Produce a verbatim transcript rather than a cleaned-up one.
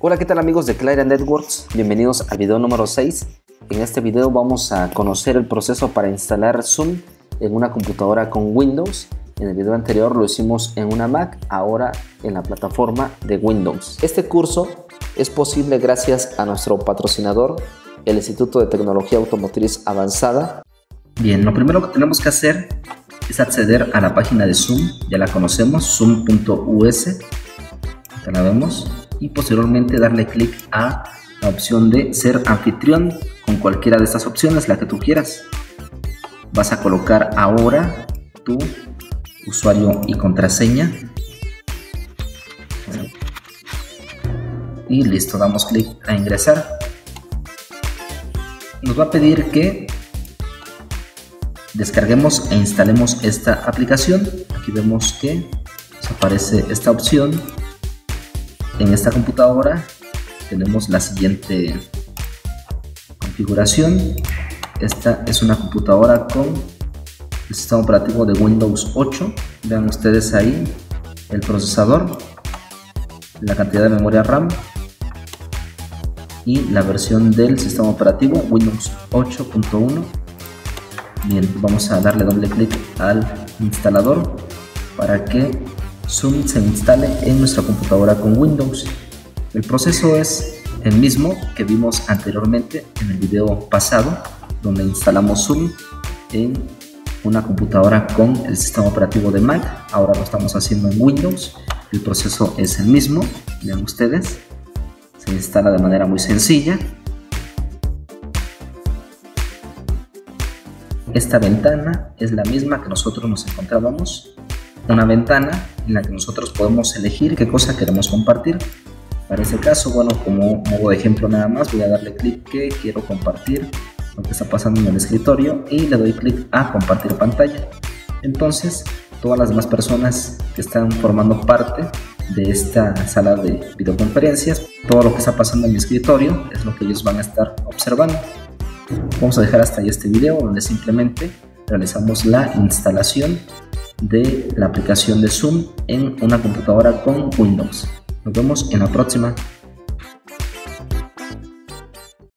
Hola, ¿qué tal amigos de Clara Networks? Bienvenidos al video número seis. En este video vamos a conocer el proceso para instalar Zoom en una computadora con Windows. En el video anterior lo hicimos en una Mac, ahora en la plataforma de Windows. Este curso es posible gracias a nuestro patrocinador, el Instituto de Tecnología Automotriz Avanzada. Bien, lo primero que tenemos que hacer es acceder a la página de Zoom. Ya la conocemos, zoom punto u s. Acá la vemos. Y posteriormente darle clic a la opción de ser anfitrión con cualquiera de estas opciones, la que tú quieras. Vas a colocar ahora tu usuario y contraseña y listo, damos clic a ingresar. Nos va a pedir que descarguemos e instalemos esta aplicación. Aquí vemos que nos aparece esta opción. En esta computadora tenemos la siguiente configuración. Esta es una computadora con el sistema operativo de Windows ocho. Vean ustedes ahí el procesador, la cantidad de memoria RAM y la versión del sistema operativo Windows ocho punto uno. Bien, vamos a darle doble clic al instalador para que Zoom se instale en nuestra computadora con Windows. El proceso es el mismo que vimos anteriormente en el video pasado, donde instalamos Zoom en una computadora con el sistema operativo de Mac. Ahora lo estamos haciendo en Windows. El proceso es el mismo, vean ustedes, se instala de manera muy sencilla. Esta ventana es la misma que nosotros nos encontrábamos, una ventana en la que nosotros podemos elegir qué cosa queremos compartir. Para este caso, bueno, como modo de ejemplo nada más, voy a darle clic que quiero compartir lo que está pasando en el escritorio y le doy clic a compartir pantalla. Entonces, todas las demás personas que están formando parte de esta sala de videoconferencias, todo lo que está pasando en mi escritorio es lo que ellos van a estar observando. Vamos a dejar hasta ahí este video donde simplemente realizamos la instalación de la aplicación de Zoom en una computadora con Windows. Nos vemos en la próxima.